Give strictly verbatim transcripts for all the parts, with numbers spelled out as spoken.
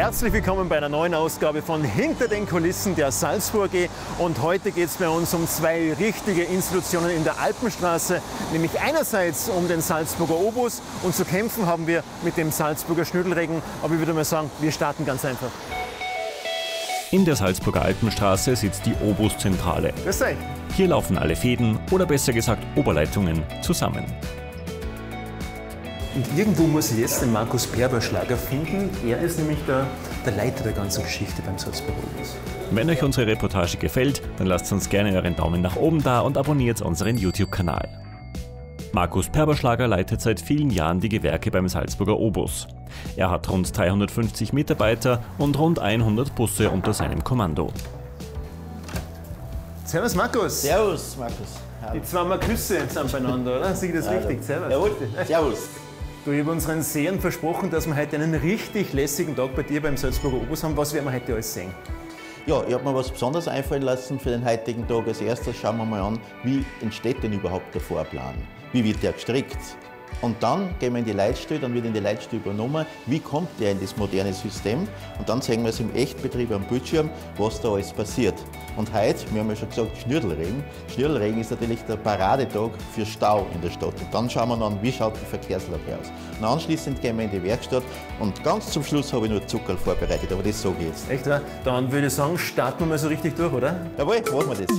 Herzlich willkommen bei einer neuen Ausgabe von Hinter den Kulissen der Salzburg A G. Und heute geht es bei uns um zwei richtige Institutionen in der Alpenstraße, nämlich einerseits um den Salzburger Obus und zu kämpfen haben wir mit dem Salzburger Schnödelregen. Aber ich würde mal sagen, wir starten ganz einfach. In der Salzburger Alpenstraße sitzt die Obuszentrale. Grüß euch. Hier laufen alle Fäden oder besser gesagt Oberleitungen zusammen. Und irgendwo muss ich jetzt den Markus Perberschlager finden. Er ist nämlich der, der Leiter der ganzen Geschichte beim Salzburger Obus. Wenn euch unsere Reportage gefällt, dann lasst uns gerne euren Daumen nach oben da und abonniert unseren YouTube-Kanal. Markus Perberschlager leitet seit vielen Jahren die Gewerke beim Salzburger Obus. Er hat rund dreihundertfünfzig Mitarbeiter und rund hundert Busse unter seinem Kommando. Servus Markus. Servus Markus. Die zwei Marküsse sind beieinander, oder? Sehe ich das ja, richtig? Servus. Jawohl. Servus. Du, ich habe unseren Sehern versprochen, dass wir heute einen richtig lässigen Tag bei dir beim Salzburger Obus haben. Was werden wir heute alles sehen? Ja, ich habe mir was Besonderes einfallen lassen für den heutigen Tag. Als erstes schauen wir mal an, wie entsteht denn überhaupt der Fahrplan? Wie wird der gestrickt? Und dann gehen wir in die Leitstelle, dann wird in die Leitstelle übernommen, wie kommt der in das moderne System? Und dann sehen wir es im Echtbetrieb am Bildschirm, was da alles passiert. Und heute, wir haben ja schon gesagt, Schnödelregen. Schnödelregen ist natürlich der Paradetag für Stau in der Stadt. Und dann schauen wir an, wie schaut die Verkehrslage aus. Und anschließend gehen wir in die Werkstatt und ganz zum Schluss habe ich nur Zuckerl vorbereitet, aber das sage ich jetzt. Echt, wahr? Dann würde ich sagen, starten wir mal so richtig durch, oder? Jawohl, machen wir das.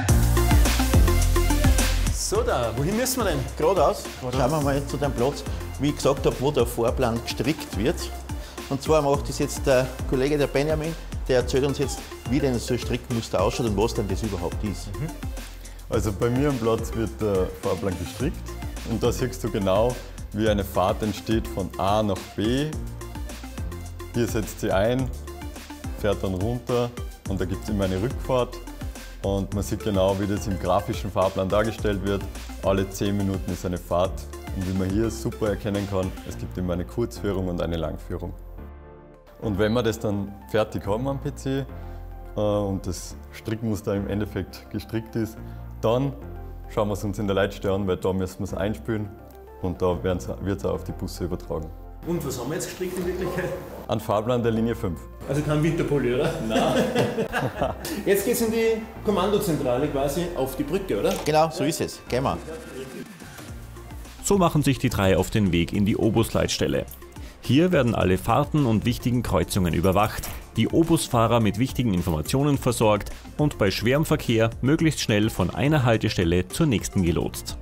So, da, wohin müssen wir denn? Geradeaus. Schauen wir mal zu dem Platz, wie ich gesagt habe, wo der Fahrplan gestrickt wird. Und zwar macht das jetzt der Kollege, der Benjamin, der erzählt uns jetzt, wie denn so ein Strickmuster ausschaut und was denn das überhaupt ist. Mhm. Also bei mir am Platz wird der Fahrplan gestrickt und da siehst du genau, wie eine Fahrt entsteht von A nach B. Hier setzt sie ein, fährt dann runter und da gibt es immer eine Rückfahrt. Und man sieht genau, wie das im grafischen Fahrplan dargestellt wird. Alle zehn Minuten ist eine Fahrt. Und wie man hier super erkennen kann, es gibt immer eine Kurzführung und eine Langführung. Und wenn wir das dann fertig haben am P C äh, und das Strickmuster im Endeffekt gestrickt ist, dann schauen wir es uns in der Leitstelle an, weil da müssen wir es einspülen und da wird es auch auf die Busse übertragen. Und was haben wir jetzt gestrickt in Wirklichkeit? Ein Fahrplan der Linie fünf. Also kein Winterpulli, oder? Nein. Jetzt geht es in die Kommandozentrale quasi auf die Brücke, oder? Genau, so ist es. Gehen wir. So machen sich die drei auf den Weg in die Obusleitstelle. Hier werden alle Fahrten und wichtigen Kreuzungen überwacht, die Obusfahrer mit wichtigen Informationen versorgt und bei schwerem Verkehr möglichst schnell von einer Haltestelle zur nächsten gelotst.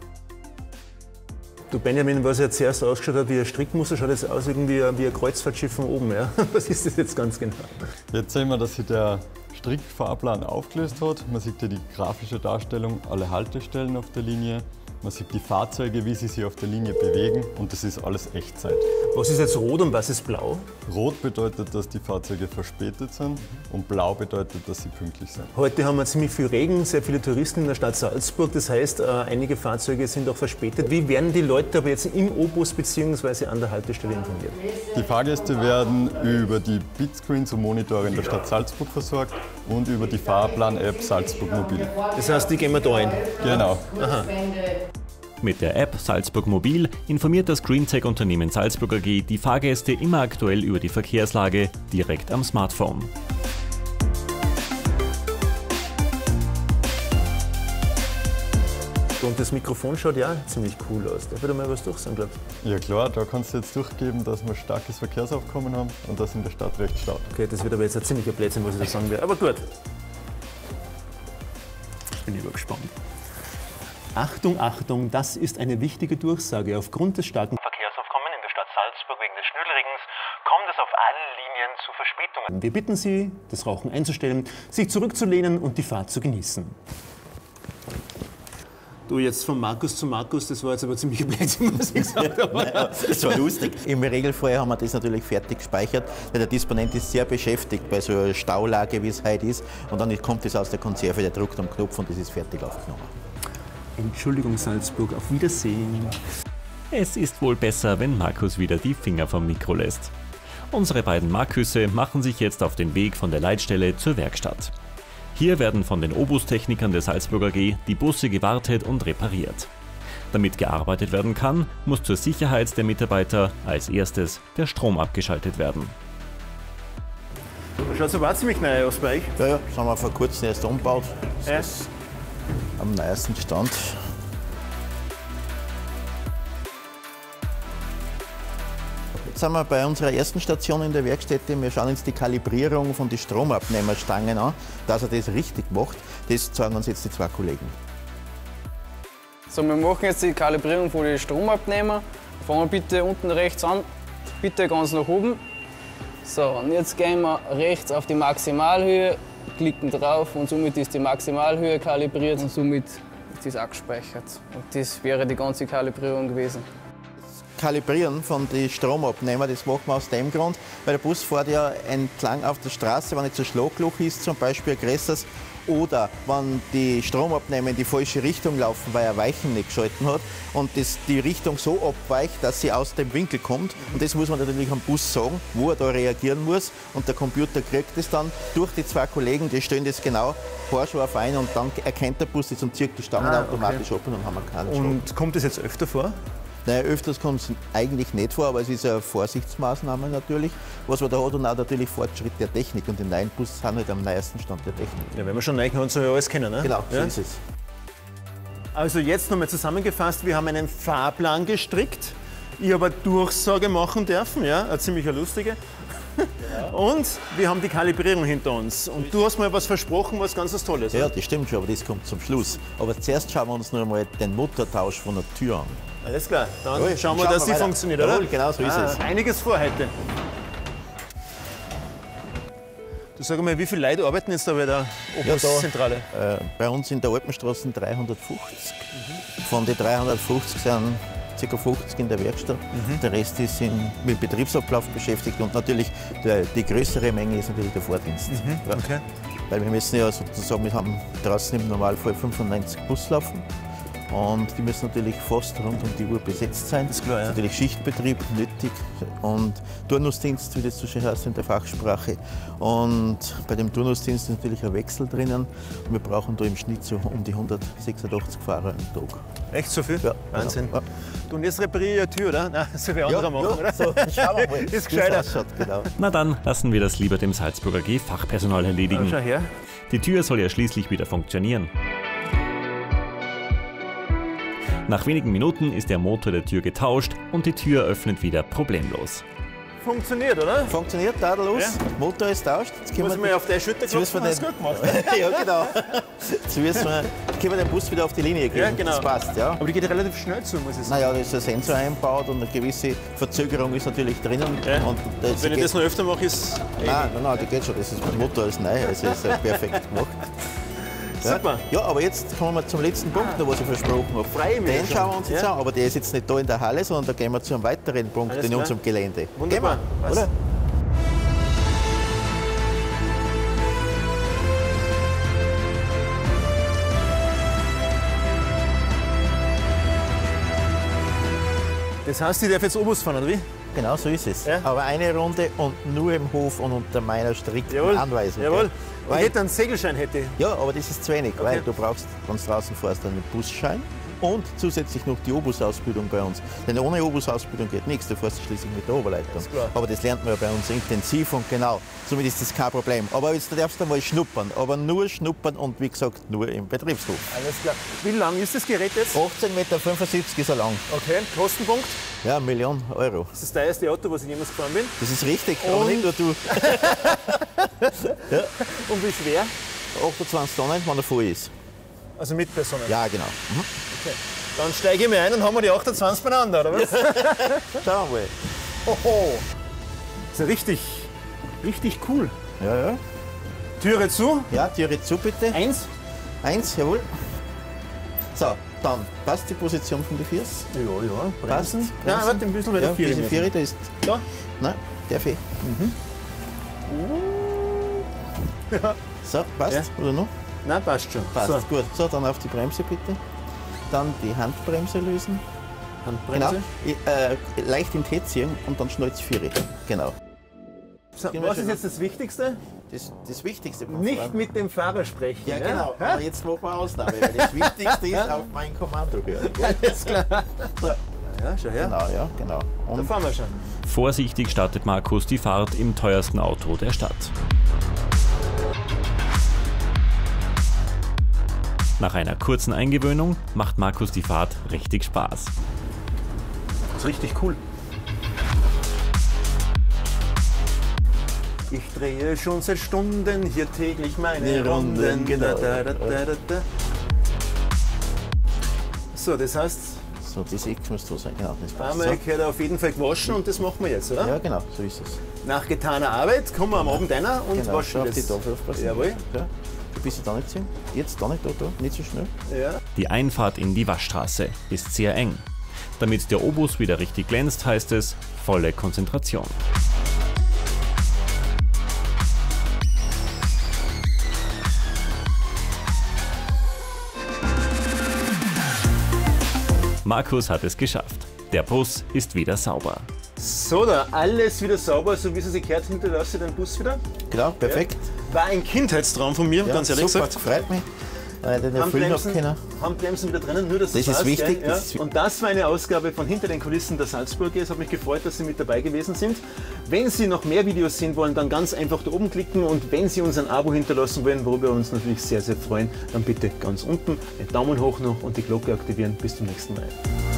Du Benjamin, was ja zuerst ausgeschaut hat wie ein Strickmuster, schaut jetzt aus irgendwie wie ein Kreuzfahrtschiff von oben. Ja? Was ist das jetzt ganz genau? Jetzt sehen wir, dass sich der Strickfahrplan aufgelöst hat. Man sieht hier die grafische Darstellung, alle Haltestellen auf der Linie. Man sieht die Fahrzeuge, wie sie sich auf der Linie bewegen und das ist alles Echtzeit. Was ist jetzt rot und was ist blau? Rot bedeutet, dass die Fahrzeuge verspätet sind und blau bedeutet, dass sie pünktlich sind. Heute haben wir ziemlich viel Regen, sehr viele Touristen in der Stadt Salzburg. Das heißt, einige Fahrzeuge sind auch verspätet. Wie werden die Leute aber jetzt im Obus bzw. an der Haltestelle informiert? Die Fahrgäste werden über die Bitscreens und Monitore in der Stadt Salzburg versorgt und über die Fahrplan-App Salzburg Mobil. Das heißt, die gehen wir da ein? Genau. Aha. Mit der App Salzburg Mobil informiert das Greentech-Unternehmen Salzburg A G die Fahrgäste immer aktuell über die Verkehrslage direkt am Smartphone. Und das Mikrofon schaut ja ziemlich cool aus. Darf ich da mal was durchsagen, glaubst du? Ja klar, da kannst du jetzt durchgeben, dass wir starkes Verkehrsaufkommen haben und dass in der Stadt recht staut. Okay, das wird aber jetzt ein ziemlicher Blödsinn, was ich da sagen werde. Aber gut. Bin ich gespannt. Achtung, Achtung, das ist eine wichtige Durchsage. Aufgrund des starken Verkehrsaufkommens in der Stadt Salzburg wegen des Schnödelregens kommt es auf allen Linien zu Verspätungen. Wir bitten Sie, das Rauchen einzustellen, sich zurückzulehnen und die Fahrt zu genießen. Du, jetzt von Markus zu Markus, das war jetzt aber ziemlich Blödsinn, was ich gesagt habe. Naja, das war lustig. Im Regelfall haben wir das natürlich fertig gespeichert, weil der Disponent ist sehr beschäftigt bei so einer Staulage, wie es heute ist. Und dann kommt das aus der Konserve, der drückt am Knopf und das ist fertig aufgenommen. Entschuldigung, Salzburg, auf Wiedersehen. Es ist wohl besser, wenn Markus wieder die Finger vom Mikro lässt. Unsere beiden Marküsse machen sich jetzt auf den Weg von der Leitstelle zur Werkstatt. Hier werden von den Obustechnikern der Salzburg A G die Busse gewartet und repariert. Damit gearbeitet werden kann, muss zur Sicherheit der Mitarbeiter als erstes der Strom abgeschaltet werden. Schaut aber auch ziemlich neu aus bei euch. Ja, ja, das haben wir vor kurzem erst umgebaut. Das Ja. ist am neuesten Stand. Jetzt sind wir bei unserer ersten Station in der Werkstätte. Wir schauen uns die Kalibrierung von den Stromabnehmerstangen an. Dass er das richtig macht, das zeigen uns jetzt die zwei Kollegen. So, wir machen jetzt die Kalibrierung von den Stromabnehmern. Fangen wir bitte unten rechts an, bitte ganz nach oben. So, und jetzt gehen wir rechts auf die Maximalhöhe, klicken drauf und somit ist die Maximalhöhe kalibriert und somit ist das auch gespeichert. Und das wäre die ganze Kalibrierung gewesen. Kalibrieren von den Stromabnehmern, das machen wir aus dem Grund, weil der Bus fährt ja entlang auf der Straße, wenn jetzt ein Schlagloch ist, zum Beispiel ein größeres, oder wenn die Stromabnehmer in die falsche Richtung laufen, weil er Weichen nicht geschalten hat und das, die Richtung so abweicht, dass sie aus dem Winkel kommt. Und das muss man natürlich am Bus sagen, wo er da reagieren muss. Und der Computer kriegt das dann durch die zwei Kollegen, die stellen das genau haarscharf ein und dann erkennt der Bus das und zieht die Stangen Ah, automatisch ab und dann haben wir keinen Schaden. Und kommt das jetzt öfter vor? Nein, öfters kommt es eigentlich nicht vor, aber es ist eine Vorsichtsmaßnahme natürlich, was man da hat und auch natürlich Fortschritt der Technik. Und die neuen Busse sind halt am neuesten Stand der Technik. Ja, wenn wir schon neu haben, soll ja alles kennen, ne? Genau, so Ja? ist es. Also jetzt nochmal zusammengefasst, wir haben einen Fahrplan gestrickt. Ich habe eine Durchsage machen dürfen, ja, eine ziemlich lustige. Und wir haben die Kalibrierung hinter uns. Und du hast mir was versprochen, was ganz was Tolles. Ja, das stimmt schon, aber das kommt zum Schluss. Aber zuerst schauen wir uns noch einmal den Motortausch von der Tür an. Alles klar, dann Jawohl, schauen wir, schauen dass wir die weiter. funktioniert, Jawohl, oder? genau so ist ah, es. Einiges vor heute. Du sag mal, wie viele Leute arbeiten jetzt da bei der Ja, da, Obuszentrale? äh, bei uns in der Alpenstraße dreihundertfünfzig. Von den dreihundertfünfzig sind ca. fünfzig in der Werkstatt. Der Rest ist in, mit Betriebsablauf beschäftigt und natürlich der, die größere Menge ist natürlich der Vordienst. Ja. Okay. Weil wir müssen ja sozusagen, wir haben draußen im Normalfall fünfundneunzig Buslaufen. Und die müssen natürlich fast rund um die Uhr besetzt sein. Ist klar, ja. Natürlich Schichtbetrieb nötig und Turnusdienst, wie das so schön heißt in der Fachsprache. Und bei dem Turnusdienst ist natürlich ein Wechsel drinnen. Und wir brauchen da im Schnitt so um die hundertsechsundachtzig Fahrer am Tag. Echt so viel? Ja, Wahnsinn. genau. Du, und jetzt repariere ich eine Tür, oder? Nein, das soll ich anderer machen, oder? so, schauen wir mal, Ist wie es gescheiter. ausschaut, genau. Na dann lassen wir das lieber dem Salzburger G Fachpersonal erledigen. Schau her. Die Tür soll ja schließlich wieder funktionieren. Nach wenigen Minuten ist der Motor der Tür getauscht und die Tür öffnet wieder problemlos. Funktioniert, oder? Funktioniert, tadellos. Ja. Motor ist tauscht. Jetzt können Muss wir- man auf der Schütte Jetzt müssen klopfen, wir hast den, du gut gemacht. ja, genau. Jetzt müssen wir, können wir den Bus wieder auf die Linie geben. Ja, genau. Das passt, ja. Aber die geht relativ schnell zu, muss ich sagen. Naja, da ist ein Sensor eingebaut und eine gewisse Verzögerung ist natürlich drinnen. Ja. Und das Wenn ich geht, das noch öfter mache, ist nein, nein, nein, die geht schon. Das ist, der Motor ist neu, also ist äh, perfekt gemacht. Ja. Super. Ja, aber jetzt kommen wir zum letzten Punkt, noch, was ich versprochen habe. Freue mich Den schon. schauen wir uns jetzt Ja. an, aber der ist jetzt nicht da in der Halle, sondern da gehen wir zu einem weiteren Punkt Alles in klar. unserem Gelände. Wunderbar. Gehen wir, Was? oder? Das heißt, ich darf jetzt Obus fahren, oder wie? Genau so ist es. Ja. Aber eine Runde und nur im Hof und unter meiner strikten Jawohl. Anweisung. Jawohl. gell? Ich Weil, hätte einen Segelschein, hätte ich. ja, aber das ist zu wenig, Okay. weil du brauchst, wenn du draußen fährst, einen Busschein und zusätzlich noch die Obus-Ausbildung bei uns. Denn ohne Obus-Ausbildung geht nichts, du fährst schließlich mit der Oberleitung. klar. Aber das lernt man ja bei uns intensiv und genau. Somit ist das kein Problem. Aber jetzt darfst du mal schnuppern, aber nur schnuppern und wie gesagt nur im Betriebshof. Alles klar. Wie lang ist das Gerät jetzt? achtzehn Meter fünfundsiebzig ist er lang. Okay, Kostenpunkt. Ja, eine Million Euro. Das ist das teuerste Auto, was ich jemals gefahren bin. Das ist richtig, aber Und- nicht nur du. Und wie schwer? achtundzwanzig Tonnen, wenn er voll ist. Also mit Personen. Ja, genau. Mhm. Dann steige ich mir ein und haben wir die achtundzwanzig beieinander, oder was? Schauen wir mal. Hoho. Das ist ja richtig, richtig cool. Ja, ja. Türe zu. Ja, Türe zu bitte. Eins. Eins, jawohl. So, dann passt die Position von den Füßen. Ja, ja. Passt. Bremsen. Ja, warte, ein bisschen weiter Ja, vier. diese Viere, da ist. Da. Nein, der Fee. Ja. So, passt. Ja. Oder noch? Nein, passt schon. Passt. So, Gut. So, dann auf die Bremse bitte. Dann die Handbremse lösen. Handbremse. Genau. I- Äh, leicht in die Tät ziehen und dann schnell die Viere. Genau. So, Gehen wir was schon ist jetzt das Wichtigste? Das, das Wichtigste beim Nicht Fahren. mit dem Fahrer sprechen. Ja, genau. Hä? Aber jetzt machen wir Ausnahme, weil das Wichtigste ist auf mein Kommando hören. Alles klar. So, Ja, schau her. genau, ja, genau. Da Und fahren wir schon. Vorsichtig startet Markus die Fahrt im teuersten Auto der Stadt. Nach einer kurzen Eingewöhnung macht Markus die Fahrt richtig Spaß. Das ist richtig cool. Ich drehe schon seit Stunden hier täglich meine Die Runden, Runden. genau. Da, da, da, da, da. So, das heißt, So, das Eck muss da sein, genau, das passt. einmal So. gehört auf jeden Fall gewaschen und das machen wir jetzt, oder? Ja, genau, so ist es. Nach getaner Arbeit kommen wir am Abend einer und Genau, waschen schau auf das. die Tafel aufpassen. Jawohl. Ja. Du bist da nicht ziehen. Jetzt da nicht, da, da, nicht so schnell. Ja. Die Einfahrt in die Waschstraße ist sehr eng. Damit der Obus wieder richtig glänzt, heißt es volle Konzentration. Markus hat es geschafft. Der Bus ist wieder sauber. So, da alles wieder sauber, so wie es sich gehört, hinterlasse den Bus wieder. Genau, perfekt. War ein Kindheitstraum von mir, Ja, ganz ehrlich super, gesagt. freut mich. Weil ich den erfüllen habe können. Handbremsen wieder drinnen, nur dass Das das ist weiß, wichtig, gell? Ja. das ist wi- Und das war eine Ausgabe von Hinter den Kulissen der Salzburger. Es hat mich gefreut, dass Sie mit dabei gewesen sind. Wenn Sie noch mehr Videos sehen wollen, dann ganz einfach da oben klicken. Und wenn Sie uns ein Abo hinterlassen wollen, worüber wir uns natürlich sehr, sehr freuen, dann bitte ganz unten einen Daumen hoch noch und die Glocke aktivieren. Bis zum nächsten Mal.